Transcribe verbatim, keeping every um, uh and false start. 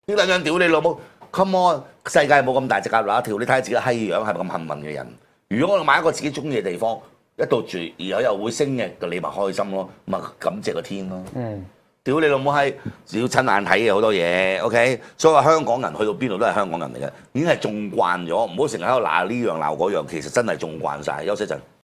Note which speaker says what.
Speaker 1: 啲撚樣屌你老母 ，come on！世界冇咁大隻蛤乸跳，你睇下自己閪樣係咪咁幸運嘅人？如果我買一個自己中意嘅地方，一度住，而後又會升嘅，你咪開心咯，咪感謝個天咯。嗯。屌你老母閪，要親眼睇嘅好多嘢，OK？所以話香港人去到邊度都係香港人嚟嘅，已經係縱慣咗，唔好成日喺度鬧呢樣鬧嗰樣，其實真係縱慣晒。休息陣。